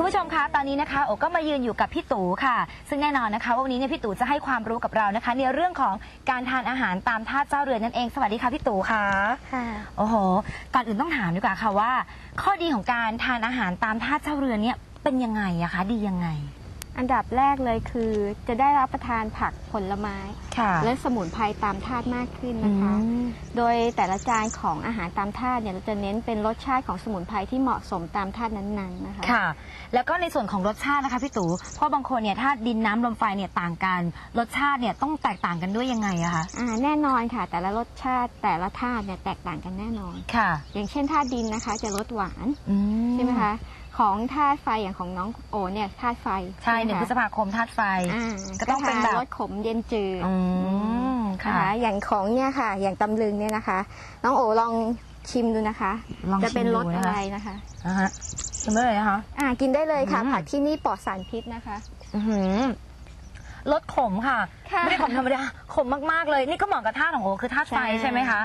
คุณผู้ชมคะตอนนี้นะคะโอก็มายืนอยู่กับพี่ตู่ค่ะซึ่งแน่นอนนะคะวันนี้เนี่ยพี่ตู่จะให้ความรู้กับเรานะคะในเรื่องของการทานอาหารตามทาสเจ้าเรือนนั่นเองสวัสดีค่ะพี่ตู่ค่ะค่ะโอ้โหก่อนอื่นต้องถามดีกว่าค่ะว่าข้อดีของการทานอาหารตามทาสเจ้าเรือนเนี่ยเป็นยังไงอะคะดียังไงอันดับแรกเลยคือจะได้รับประทานผักผลไม้และสมุนไพรตามธาตุมากขึ้นนะคะโดยแต่ละจานของอาหารตามธาตุเนี่ยเราจะเน้นเป็นรสชาติของสมุนไพรที่เหมาะสมตามธาตุนั้นๆนะคะค่ะแล้วก็ในส่วนของรสชาตินะคะพี่ตู่เพราะบางคนเนี่ยธาตุดินน้ำลมไฟเนี่ยต่างกันรสชาติเนี่ยต้องแตกต่างกันด้วยยังไงอะคะแน่นอนค่ะแต่ละรสชาติแต่ละธาตุเนี่ยแตกต่างกันแน่นอนค่ะอย่างเช่นธาตุดินนะคะจะรสหวานใช่ไหมคะของธาตุไฟอย่างของน้องโอเนี่ยธาตุไฟใช่1 พฤษภาคมธาตุไฟก็ต้องเป็นแบบรสขมเย็นจืดค่ะอย่างของเนี่ยค่ะอย่างตำลึงเนี่ยนะคะน้องโอลองชิมดูนะคะจะเป็นรสอะไรนะคะชิมได้เลยนะคะกินได้เลยค่ะผักที่นี่ปลอดสารพิษนะคะรสขมค่ะไม่ได้ขมธรรมดาขมมากๆเลยนี่ก็เหมาะกับธาตุของโอคือธาตุไฟใช่ไหมคะ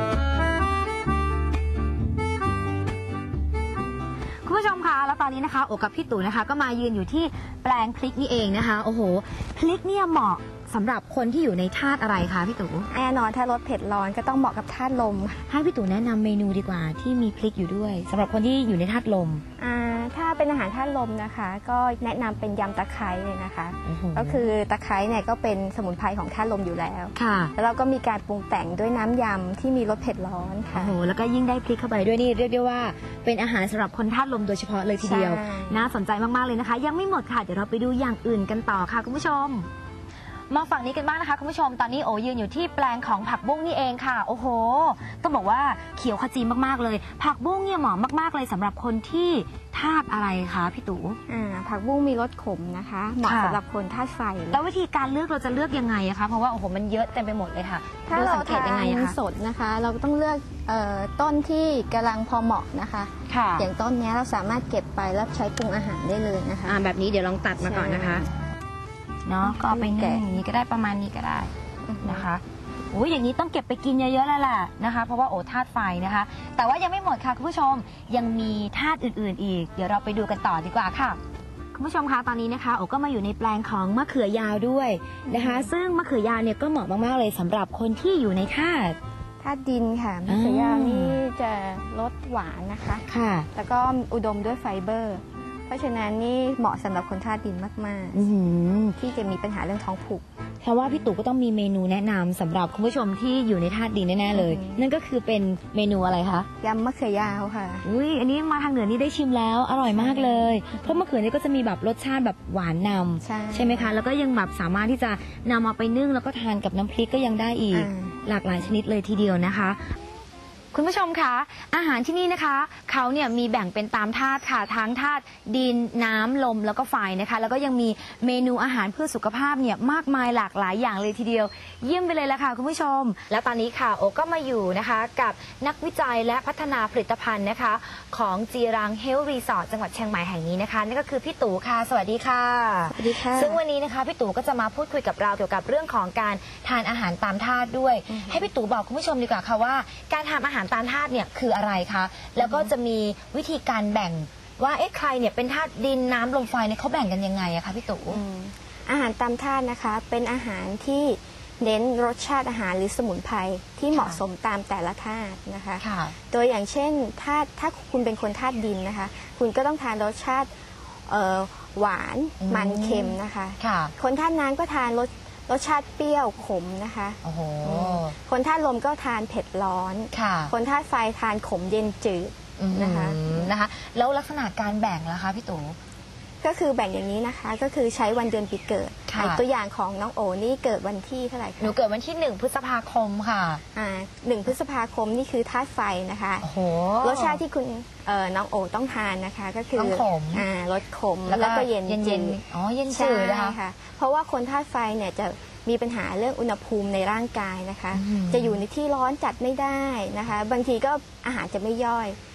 คุณผู้ชมคะแล้วตอนนี้นะคะโอกับพี่ตู่นะคะก็มายืนอยู่ที่แปลงพริกนี่เองนะคะโอ้โหพริกเนี่ยเหมาะสำหรับคนที่อยู่ในธาตุอะไรคะพี่ตู่แน่นอนถ้ารสเผ็ดร้อนก็ต้องเหมาะกับธาตุลมให้พี่ตู่แนะนำเมนูดีกว่าที่มีพริกอยู่ด้วยสำหรับคนที่อยู่ในธาตุลมถ้าเป็นอาหารธาตุลมนะคะก็แนะนำเป็นยำตะไคร้เลยนะคะก็คือตะไคร้เนี่ยก็เป็นสมุนไพรของธาตุลมอยู่แล้วค่ะแล้วเราก็มีการปรุงแต่งด้วยน้ำยำที่มีรสเผ็ดร้อนค่ะโอ้โหแล้วก็ยิ่งได้พริกเข้าไปด้วยนี่เรียกได้ว่าเป็นอาหารสำหรับคนธาตุลมโดยเฉพาะเลยทีเดียวน่าสนใจมากๆเลยนะคะยังไม่หมดค่ะเดี๋ยวเราไปดูอย่างอื่นกันต่อค่ะคุณผู้ชมมาฝั่งนี้กันบ้างนะคะคุณผู้ชมตอนนี้โอยืนอยู่ที่แปลงของผักบุ้งนี่เองค่ะโอ้โหต้องบอกว่าเขียวขจีมากๆเลยผักบุ้งเนี่ยเหมาะมากๆเลยสำหรับคนที่ธาตุอะไรคะพี่ตู่ผักบุ้งมีรสขมนะคะเหมาะสำหรับคนธาตุไฟแล้ววิธีการเลือกเราจะเลือกยังไงคะเพราะว่าโอ้โหมันเยอะเต็มไปหมดเลยค่ะถ้าเราทานสดนะคะเราต้องเลือกต้นที่กำลังพอเหมาะนะคะอย่างต้นนี้เราสามารถเก็บไปแล้วใช้ปรุงอาหารได้เลยนะคะแบบนี้เดี๋ยวลองตัดมาก่อนนะคะเนาะก็ไปนึ่งอย่างนี้ก็ได้ประมาณนี้ก็ได้นะคะโอ้ยอย่างนี้ต้องเก็บไปกินเยอะๆแล้วล่ะนะคะเพราะว่าโอ้ธาตุไฟนะคะแต่ว่ายังไม่หมดค่ะคุณผู้ชมยังมีธาตุอื่นๆอีกเดี๋ยวเราไปดูกันต่อดีกว่าค่ะคุณผู้ชมคะตอนนี้นะคะโอ้ก็มาอยู่ในแปลงของมะเขือยาวด้วยนะคะซึ่งมะเขือยาวเนี่ยก็เหมาะมากๆเลยสำหรับคนที่อยู่ในธาตุดินค่ะมะเขือยาวนี่จะรสหวานนะคะค่ะแล้วก็อุดมด้วยไฟเบอร์เพราะฉะนั้นนี่เหมาะสำหรับคนธาตุดินมากๆที่จะมีปัญหาเรื่องท้องผูกเพราะว่าพี่ตู่ก็ต้องมีเมนูแนะนำสำหรับคุณผู้ชมที่อยู่ในธาตุดินแน่ๆเลยนั่นก็คือเป็นเมนูอะไรคะยำมะเขือยาวค่ะอันนี้มาทางเหนือนี่ได้ชิมแล้วอร่อยมากเลยเพราะมะเขือนี่ก็จะมีแบบรสชาติแบบหวานนำใช่ไหมคะแล้วก็ยังแบบสามารถที่จะนำเอาไปนึ่งแล้วก็ทานกับน้ำพริกก็ยังได้อีกหลากหลายชนิดเลยทีเดียวนะคะคุณผู้ชมคะอาหารที่นี่นะคะเขาเนี่ยมีแบ่งเป็นตามธาตุค่ะทั้งธาตุดินน้ำลมแล้วก็ไฟนะคะแล้วก็ยังมีเมนูอาหารเพื่อสุขภาพเนี่ยมากมายหลากหลายอย่างเลยทีเดียวเยี่ยมไปเลยละค่ะคุณผู้ชมแล้วตอนนี้ค่ะโอก็มาอยู่นะคะกับนักวิจัยและพัฒนาผลิตภัณฑ์นะคะของจีรังเฮลท์รีสอร์ทจังหวัดเชียงใหม่แห่งนี้นะคะนั่นก็คือพี่ตู่ค่ะสวัสดีค่ะสวัสดีค่ะซึ่งวันนี้นะคะพี่ตู่ก็จะมาพูดคุยกับเราเกี่ยวกับเรื่องของการทานอาหารตามธาตุด้วยให้พี่ตู่บอกคุณผู้ชมดีกว่าค่ะว่าการทานอาหารตามธาตุเนี่ยคืออะไรคะแล้วก็จะมีวิธีการแบ่งว่าใครเนี่ยเป็นธาตุดินน้ำลมไฟเนี่ยเขาแบ่งกันยังไงอะคะพี่ตู่อาหารตามธาตุนะคะเป็นอาหารที่เน้นรสชาติอาหารหรือสมุนไพรที่เหมาะสมตามแต่ละธาตุนะคะโดยอย่างเช่นถ้าคุณเป็นคนธาตุดินนะคะคุณก็ต้องทานรสชาติหวานมันเค็มนะคะคนธาตุน้ำก็ทานรสชาติเปรี้ยวขมนะคะคนธาตุลมก็ทานเผ็ดร้อนคนธาตุไฟทานขมเย็นจืดนะคะแล้วลักษณะการแบ่งล่ะคะพี่ตู่ก็คือแบ่งอย่างนี้นะคะก็คือใช้วันเดือนปีเกิดตัวอย่างของน้องโอนี่เกิดวันที่เท่าไหร่คะหนูเกิดวันที่1 พฤษภาคมค่ะ 1 พฤษภาคมนี่คือธาตุไฟนะคะรสชาติที่คุณน้องโอต้องทานนะคะก็คือขมรสขมแล้วก็เย็นเย็นจืดนะคะเพราะว่าคนธาตุไฟเนี่ยจะมีปัญหาเรื่องอุณหภูมิในร่างกายนะคะจะอยู่ในที่ร้อนจัดไม่ได้นะคะบางทีก็อาหารจะไม่ย่อย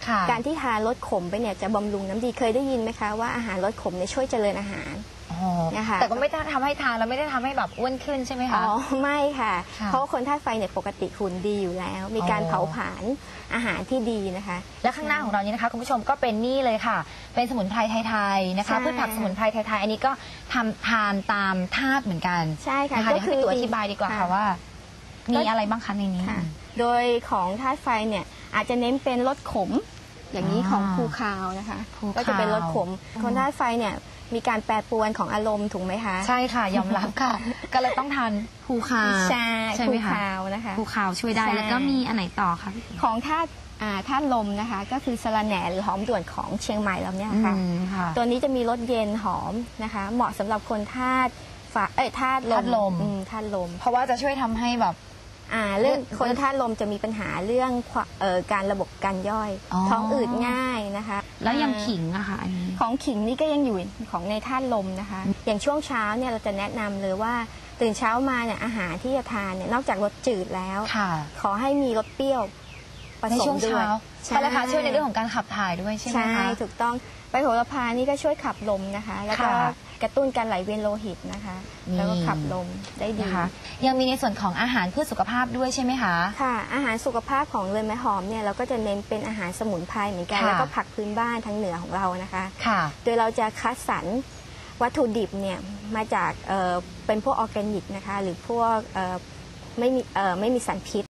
การที่ทานลดขมไปเนี่ยจะบำรุงน้ำดีเคยได้ยินไหมคะว่าอาหารลดขมเนี่ยช่วยเจริญอาหารนะคะแต่ก็ไม่ได้ทำให้ทานแล้วไม่ได้ทำให้แบบอ้วนขึ้นใช่ไหมคะอ๋อไม่ค่ะเพราะคนธาตุไฟเนี่ยปกติหุ่นดีอยู่แล้ว มีการเผาผลาญอาหารที่ดีนะคะและข้างหน้าของเรานี้นะคะคุณผู้ชมก็เป็นนี่เลยค่ะเป็นสมุนไพรไทยๆนะคะพืชผักสมุนไพรไทยๆอันนี้ก็ทานตามธาตุเหมือนกันใช่ค่ะก็คือตัวอธิบายดีกว่าค่ะว่ามีอะไรบ้างคะในนี้โดยของธาตุไฟเนี่ยอาจจะเน้นเป็นลดขมอย่างนี้ของภูคาวนะคะก็จะเป็นลดขมคนธาตุไฟเนี่ยมีการแปรปรวนของอารมณ์ถูกไหมคะใช่ค่ะยอมรับค่ะก็เลยต้องทานภูคาวใช่ภูคาวนะคะภูคาวช่วยได้แล้วก็มีอันไหนต่อคะของธาตุลมนะคะก็คือสะระแหน่หรือหอมด่วนของเชียงใหม่เราเนี่ยค่ะตัวนี้จะมีรสเย็นหอมนะคะเหมาะสำหรับคนธาตุธาตุลมเพราะว่าจะช่วยทำให้แบบเรื่องคนธาตุลมจะมีปัญหาเรื่องการระบบการย่อยท้องอืดง่ายนะคะแล้วยังขิงอะค่ะอันนี้ของขิงนี่ก็ยังอยู่ของในธาตุลมนะคะอย่างช่วงเช้าเนี่ยเราจะแนะนำเลยว่าตื่นเช้ามาเนี่ยอาหารที่จะทานเนี่ยนอกจากรสจืดแล้วขอให้มีรสเปรี้ยวผสมด้วยใช่ค่ะช่วยในเรื่องของการขับถ่ายด้วยใช่ไหมคะใช่ถูกต้องใบโหระพานี่ก็ช่วยขับลมนะคะแล้วก็กระตุ้นการไหลเวียนโลหิตนะคะแล้วก็ขับลมได้ดียังมีในส่วนของอาหารเพื่อสุขภาพด้วยใช่ไหมคะค่ะอาหารสุขภาพของเรือนไม้หอมเนี่ยเราก็จะเน้นเป็นอาหารสมุนไพรเหมือนกันแล้วก็ผักพื้นบ้านทางเหนือของเรานะคะโดยเราจะคัดสรรวัตถุดิบเนี่ยมาจากเป็นพวกออร์แกนิกนะคะหรือพวกไม่มีสารพิษ